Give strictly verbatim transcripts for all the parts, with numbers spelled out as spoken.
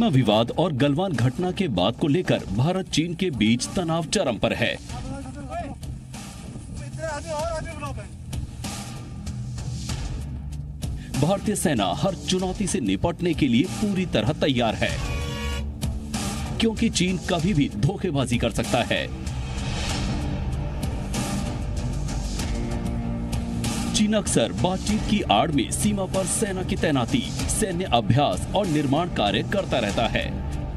सीमा विवाद और गलवान घटना के बाद को लेकर भारत चीन के बीच तनाव चरम पर है। भारतीय सेना हर चुनौती से निपटने के लिए पूरी तरह तैयार है, क्योंकि चीन कभी भी धोखेबाजी कर सकता है। चीन अक्सर बातचीत की आड़ में सीमा पर सेना की तैनाती, सैन्य अभ्यास और निर्माण कार्य करता रहता है।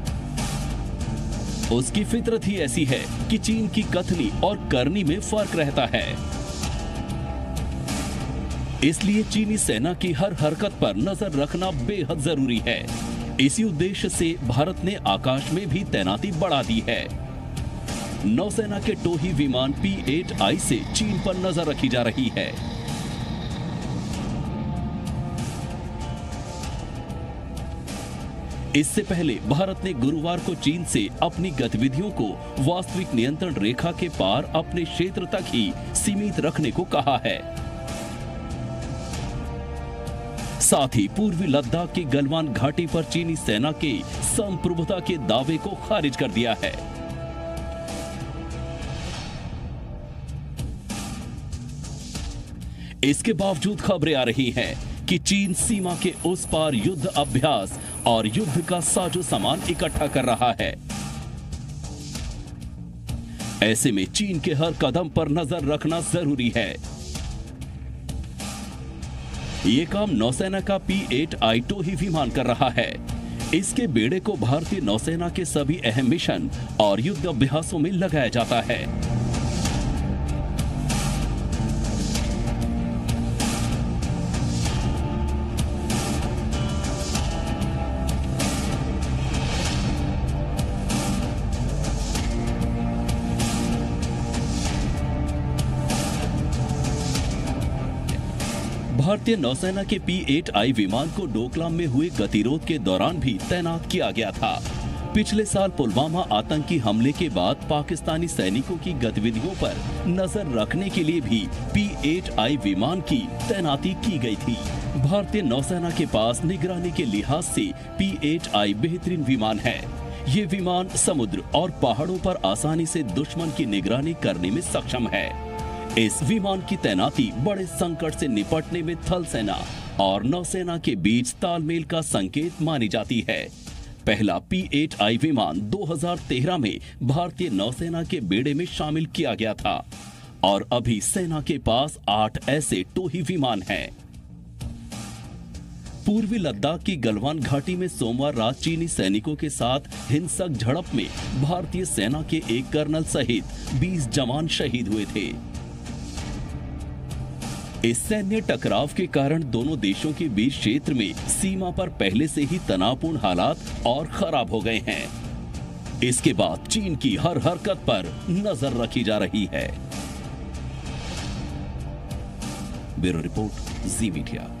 उसकी फितरत ही ऐसी है कि चीन की कथनी और करनी में फर्क रहता है। इसलिए चीनी सेना की हर हरकत पर नजर रखना बेहद जरूरी है। इसी उद्देश्य से भारत ने आकाश में भी तैनाती बढ़ा दी है। नौसेना के टोही विमान पी एट आई से चीन पर नजर रखी जा रही है। इससे पहले भारत ने गुरुवार को चीन से अपनी गतिविधियों को वास्तविक नियंत्रण रेखा के पार अपने क्षेत्र तक ही सीमित रखने को कहा है। साथ ही पूर्वी लद्दाख की गलवान घाटी पर चीनी सेना के संप्रभुता के दावे को खारिज कर दिया है। इसके बावजूद खबरें आ रही हैं कि चीन सीमा के उस पार युद्ध अभ्यास और युद्ध का साजो सामान इकट्ठा कर रहा है। ऐसे में चीन के हर कदम पर नजर रखना जरूरी है। ये काम नौसेना का पी एट आई टोही विमान कर रहा है। इसके बेड़े को भारतीय नौसेना के सभी अहम मिशन और युद्ध अभ्यासों में लगाया जाता है। भारतीय नौसेना के पी एट आई विमान को डोकलाम में हुए गतिरोध के दौरान भी तैनात किया गया था। पिछले साल पुलवामा आतंकी हमले के बाद पाकिस्तानी सैनिकों की गतिविधियों पर नजर रखने के लिए भी पी एट आई विमान की तैनाती की गई थी। भारतीय नौसेना के पास निगरानी के लिहाज से पी एट आई बेहतरीन विमान है। ये विमान समुद्र और पहाड़ों पर आसानी से दुश्मन की निगरानी करने में सक्षम है। इस विमान की तैनाती बड़े संकट से निपटने में थल सेना और नौसेना के बीच तालमेल का संकेत मानी जाती है। पहला पी एट आई विमान दो हज़ार तेरह में भारतीय नौसेना के बेड़े में शामिल किया गया था और अभी सेना के पास आठ ऐसे टोही विमान हैं। पूर्वी लद्दाख की गलवान घाटी में सोमवार रात चीनी सैनिकों के साथ हिंसक झड़प में भारतीय सेना के एक कर्नल सहित बीस जवान शहीद हुए थे। इस सैन्य टकराव के कारण दोनों देशों के बीच क्षेत्र में सीमा पर पहले से ही तनावपूर्ण हालात और खराब हो गए हैं। इसके बाद चीन की हर हरकत पर नजर रखी जा रही है। Bureau report, Zee media.